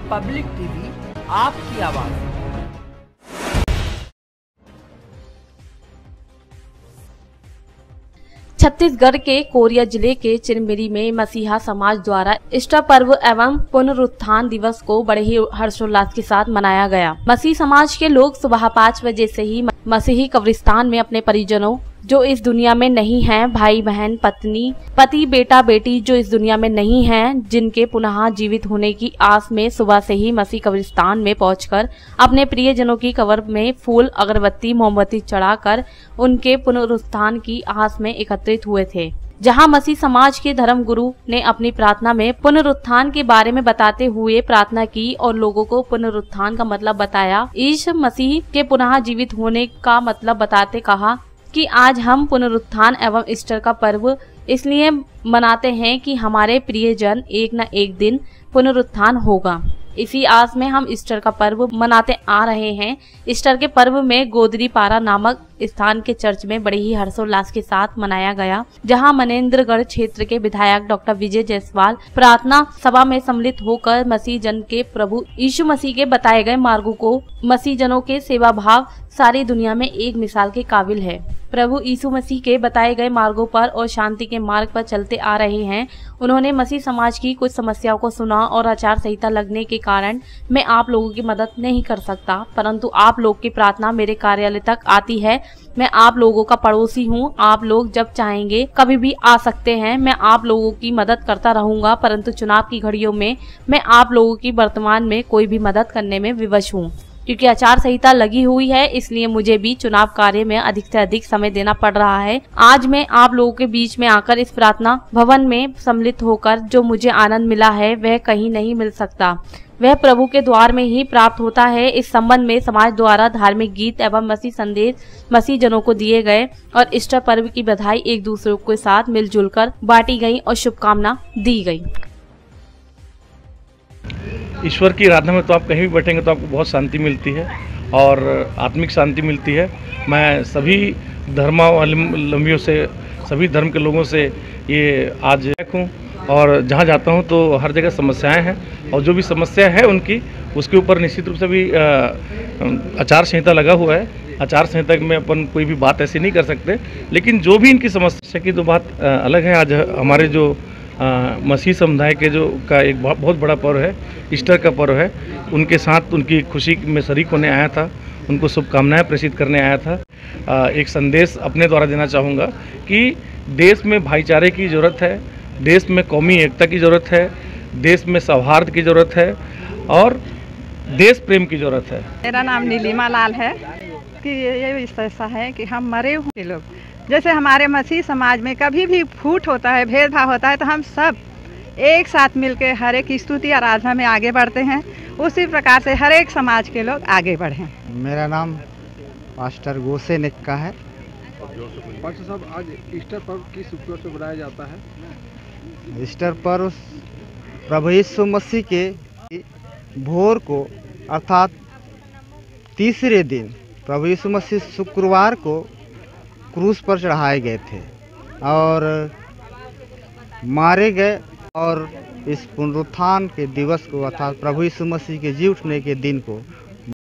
Public TV, आपकी आवाज। छत्तीसगढ़ के कोरिया जिले के चिरमिरी में मसीहा समाज द्वारा ईस्टर पर्व एवं पुनरुत्थान दिवस को बड़े ही हर्षोल्लास के साथ मनाया गया। मसीह समाज के लोग सुबह 5 बजे से ही मसीही कब्रिस्तान में अपने परिजनों जो इस दुनिया में नहीं हैं, भाई बहन, पत्नी, पति, बेटा, बेटी जो इस दुनिया में नहीं हैं, जिनके पुनः जीवित होने की आस में सुबह से ही मसीह कब्रिस्तान में पहुंचकर अपने प्रियजनों की कब्र में फूल, अगरबत्ती, मोमबत्ती चढ़ाकर उनके पुनरुत्थान की आस में एकत्रित हुए थे। जहां मसीह समाज के धर्म गुरु ने अपनी प्रार्थना में पुनरुत्थान के बारे में बताते हुए प्रार्थना की और लोगों को पुनरुत्थान का मतलब बताया। यीशु मसीह के पुनः जीवित होने का मतलब बताते कहा कि आज हम पुनरुत्थान एवं ईस्टर का पर्व इसलिए मनाते हैं कि हमारे प्रियजन एक न एक दिन पुनरुत्थान होगा। इसी आस में हम ईस्टर का पर्व मनाते आ रहे हैं। ईस्टर के पर्व में गोदरीपारा नामक स्थान के चर्च में बड़े ही हर्षोल्लास के साथ मनाया गया, जहां मनेन्द्रगढ़ क्षेत्र के विधायक डॉक्टर विजय जायसवाल प्रार्थना सभा में सम्मिलित होकर मसीह जन के प्रभु यीशु मसीह के बताए गए मार्गों को मसीह जनों के सेवा भाव सारी दुनिया में एक मिसाल के काबिल है। प्रभु यीशु मसीह के बताए गए मार्गों पर और शांति के मार्ग पर चलते आ रहे हैं। उन्होंने मसीह समाज की कुछ समस्याओं को सुना और आचार संहिता लगने के कारण मैं आप लोगों की मदद नहीं कर सकता, परंतु आप लोग की प्रार्थना मेरे कार्यालय तक आती है। मैं आप लोगों का पड़ोसी हूँ। आप लोग जब चाहेंगे कभी भी आ सकते हैं। मैं आप लोगों की मदद करता रहूंगा, परंतु चुनाव की घड़ियों में मैं आप लोगों की वर्तमान में कोई भी मदद करने में विवश हूँ, क्योंकि आचार संहिता लगी हुई है, इसलिए मुझे भी चुनाव कार्य में अधिक से अधिक समय देना पड़ रहा है। आज मैं आप लोगों के बीच में आकर इस प्रार्थना भवन में सम्मिलित होकर जो मुझे आनंद मिला है वह कहीं नहीं मिल सकता, वह प्रभु के द्वार में ही प्राप्त होता है। इस संबंध में समाज द्वारा धार्मिक गीत एवं मसीह संदेश मसीह जनों को दिए गए और ईस्टर पर्व की बधाई एक दूसरे के साथ मिलजुल कर बांटी गई और शुभकामना दी गई। ईश्वर की आराधना में तो आप कहीं भी बैठेंगे तो आपको बहुत शांति मिलती है और आत्मिक शांति मिलती है। मैं सभी धर्मावलंबियों से, सभी धर्म के लोगों से ये आज हूँ और जहाँ जाता हूँ तो हर जगह समस्याएं हैं और जो भी समस्या है उनकी उसके ऊपर निश्चित रूप से भी आचार संहिता लगा हुआ है। आचार संहिता में अपन कोई भी बात ऐसी नहीं कर सकते, लेकिन जो भी इनकी समस्या की तो बात अलग है। आज हमारे जो मसीह समुदाय के जो का एक बहुत बड़ा पर्व है, ईस्टर का पर्व है, उनके साथ उनकी खुशी में शरीक होने आया था, उनको शुभकामनाएं प्रेषित करने आया था। एक संदेश अपने द्वारा देना चाहूँगा कि देश में भाईचारे की ज़रूरत है, देश में कौमी एकता की ज़रूरत है, देश में सौहार्द की ज़रूरत है और देश प्रेम की ज़रूरत है। मेरा नाम नीलिमा लाल है। कि ये ऐसा है कि हम मरे हुए लोग, जैसे हमारे मसीह समाज में कभी भी फूट होता है, भेदभाव होता है, तो हम सब एक साथ मिलकर हर एक स्तुति आराधना में आगे बढ़ते हैं। उसी प्रकार से हर एक समाज के लोग आगे बढ़ें। मेरा नाम मास्टर गोसे निक्का है। पास्टर साहब, आज ईस्टर पर्व किस उपलक्ष्य से मनाया जाता है? ईस्टर पर्व प्रभु यीशु मसीह के भोर को अर्थात तीसरे दिन प्रभु यीशु मसीह शुक्रवार को क्रूस पर चढ़ाए गए थे और मारे गए और इस पुनरुत्थान के दिवस को अर्थात प्रभु यीशु मसीह के जी उठने के दिन को